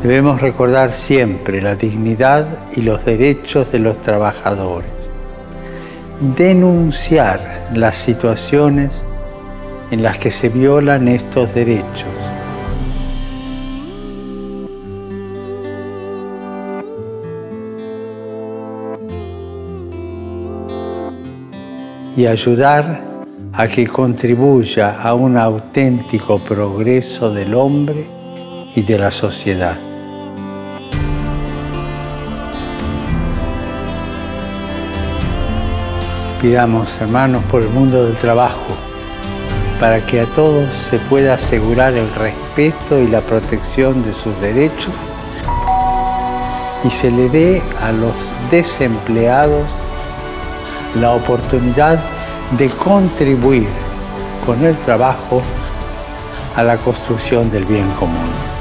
Debemos recordar siempre la dignidad y los derechos de los trabajadores. Denunciar las situaciones en las que se violan estos derechos. Y ayudar a que contribuya a un auténtico progreso del hombre y de la sociedad. Pidamos, hermanos, por el mundo del trabajo, para que a todos se pueda asegurar el respeto y la protección de sus derechos y se le dé a los desempleados la oportunidad de contribuir con el trabajo a la construcción del bien común.